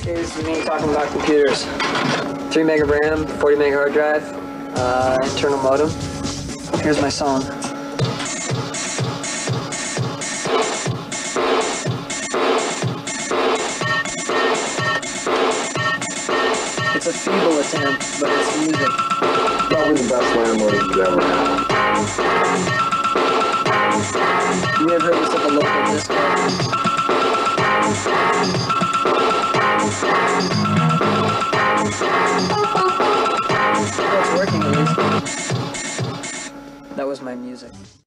is me talking about computers. 3 meg of RAM, 40 meg hard drive, internal modem. Here's my song. It's a feeble attempt, but it's music. Probably the best landlord you've ever had. You ever heard this at the local disco? Well, it's working at least. That was my music.